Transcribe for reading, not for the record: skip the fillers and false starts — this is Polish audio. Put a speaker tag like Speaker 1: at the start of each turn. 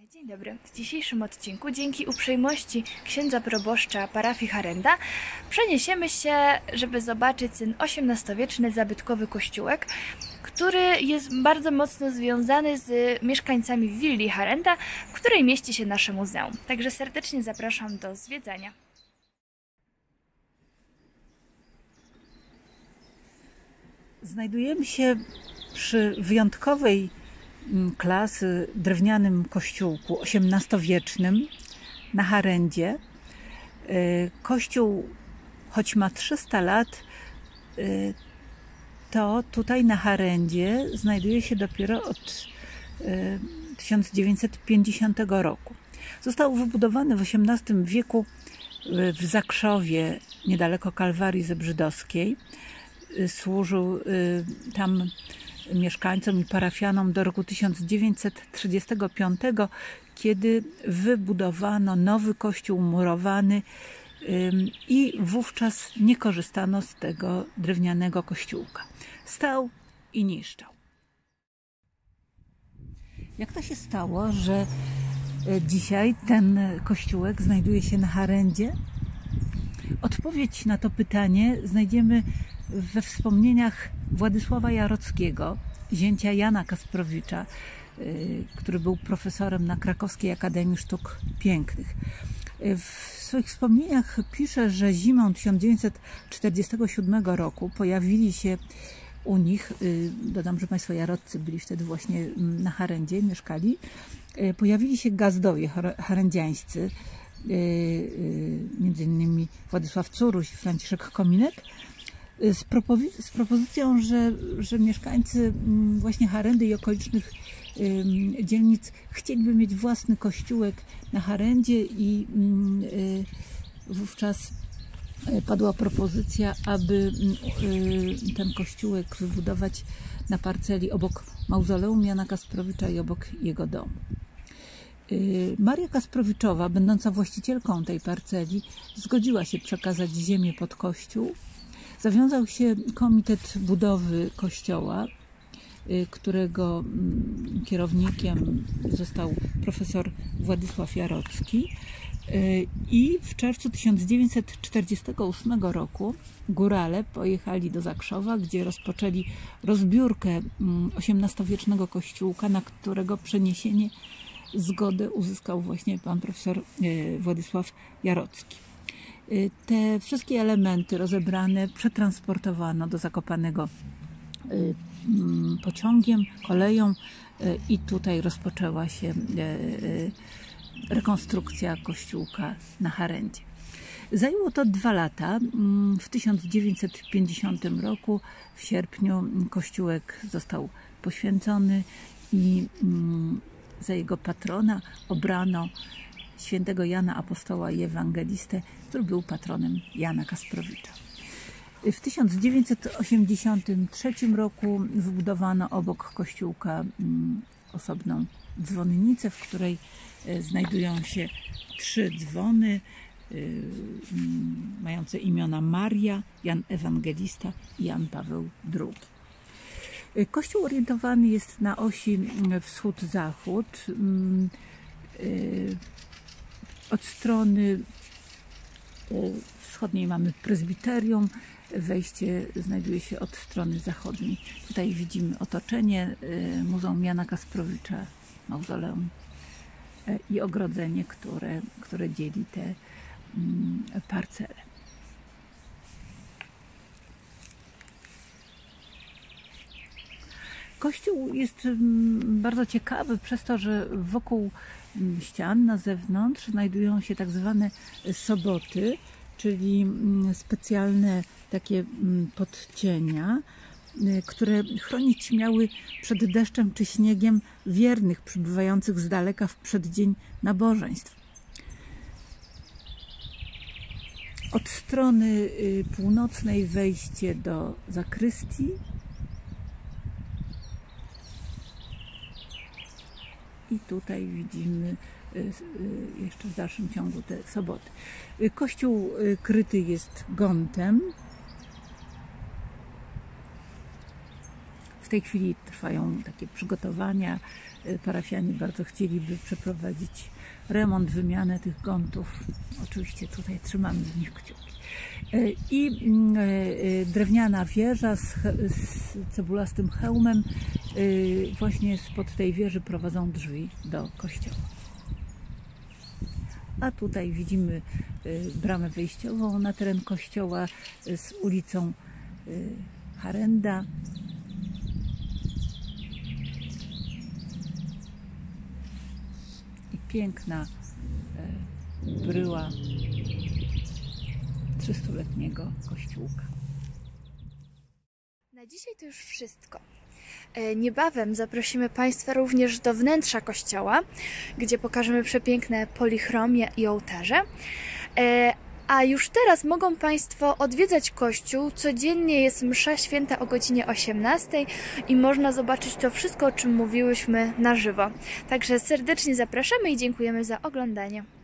Speaker 1: Dzień dobry. W dzisiejszym odcinku, dzięki uprzejmości księdza proboszcza parafii Harenda, przeniesiemy się, żeby zobaczyć ten XVIII-wieczny zabytkowy kościółek, który jest bardzo mocno związany z mieszkańcami willi Harenda, w której mieści się nasze muzeum. Także serdecznie zapraszam do zwiedzania.
Speaker 2: Znajdujemy się przy wyjątkowej klasy drewnianym kościółku XVIII-wiecznym na Harendzie. Kościół, choć ma 300 lat, to tutaj na Harendzie znajduje się dopiero od 1950 roku. Został wybudowany w XVIII wieku w Zakrzowie, niedaleko Kalwarii Zebrzydowskiej. Służył tam mieszkańcom i parafianom do roku 1935, kiedy wybudowano nowy kościół murowany i wówczas nie korzystano z tego drewnianego kościółka. Stał i niszczał. Jak to się stało, że dzisiaj ten kościółek znajduje się na Harendzie? Odpowiedź na to pytanie znajdziemy we wspomnieniach Władysława Jarockiego, zięcia Jana Kasprowicza, który był profesorem na Krakowskiej Akademii Sztuk Pięknych. W swoich wspomnieniach pisze, że zimą 1947 roku pojawili się u nich, dodam, że państwo jaroccy byli wtedy właśnie na Harendzie, mieszkali, pojawili się gazdowie harendziańscy, między innymi Władysław Curuś i Franciszek Kominek, z propozycją, że mieszkańcy właśnie Harendy i okolicznych dzielnic chcieliby mieć własny kościółek na Harendzie i wówczas padła propozycja, aby ten kościółek wybudować na parceli obok mauzoleum Jana Kasprowicza i obok jego domu. Maria Kasprowiczowa, będąca właścicielką tej parceli, zgodziła się przekazać ziemię pod kościół. Zawiązał się komitet budowy kościoła, którego kierownikiem został profesor Władysław Jarocki. I w czerwcu 1948 roku górale pojechali do Zakrzowa, gdzie rozpoczęli rozbiórkę XVIII-wiecznego kościółka, na którego przeniesienie zgodę uzyskał właśnie pan profesor Władysław Jarocki. Te wszystkie elementy rozebrane przetransportowano do Zakopanego pociągiem, koleją i tutaj rozpoczęła się rekonstrukcja kościółka na Harendzie. Zajęło to 2 lata. W 1950 roku w sierpniu kościółek został poświęcony i za jego patrona obrano świętego Jana Apostoła i Ewangelistę, który był patronem Jana Kasprowicza. W 1983 roku wybudowano obok kościółka osobną dzwonnicę, w której znajdują się 3 dzwony mające imiona Maria, Jan Ewangelista i Jan Paweł II. Kościół orientowany jest na osi wschód-zachód. Od strony wschodniej mamy prezbiterium, wejście znajduje się od strony zachodniej. Tutaj widzimy otoczenie Muzeum Jana Kasprowicza, mauzoleum i ogrodzenie, które dzieli te parcele. Kościół jest bardzo ciekawy przez to, że wokół ścian na zewnątrz znajdują się tak zwane soboty, czyli specjalne takie podcienia, które chronić miały przed deszczem czy śniegiem wiernych przybywających z daleka w przeddzień nabożeństw. Od strony północnej wejście do zakrystii. I tutaj widzimy jeszcze w dalszym ciągu te soboty. Kościół kryty jest gontem. W W tej chwili trwają takie przygotowania. Parafianie bardzo chcieliby przeprowadzić remont, wymianę tych gontów. Oczywiście tutaj trzymamy z nich kciuki. I drewniana wieża z cebulastym hełmem. Właśnie spod tej wieży prowadzą drzwi do kościoła. A tutaj widzimy bramę wejściową na teren kościoła z ulicą Harenda. I piękna bryła 300-letniego kościółka.
Speaker 1: Na dzisiaj to już wszystko. Niebawem zaprosimy Państwa również do wnętrza kościoła, gdzie pokażemy przepiękne polichromie i ołtarze. A już teraz mogą Państwo odwiedzać kościół. Codziennie jest msza święta o godzinie 18 i można zobaczyć to wszystko, o czym mówiłyśmy na żywo. Także serdecznie zapraszamy i dziękujemy za oglądanie.